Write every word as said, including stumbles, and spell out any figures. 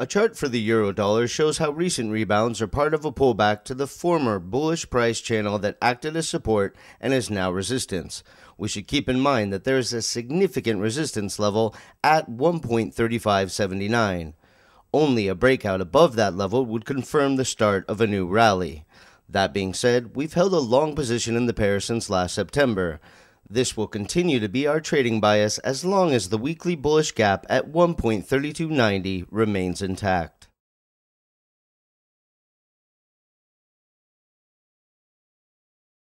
A chart for the euro dollar shows how recent rebounds are part of a pullback to the former bullish price channel that acted as support and is now resistance. We should keep in mind that there is a significant resistance level at one point three five seven nine. Only a breakout above that level would confirm the start of a new rally. That being said, we've held a long position in the pair since last September. This will continue to be our trading bias as long as the weekly bullish gap at one point three two nine zero remains intact.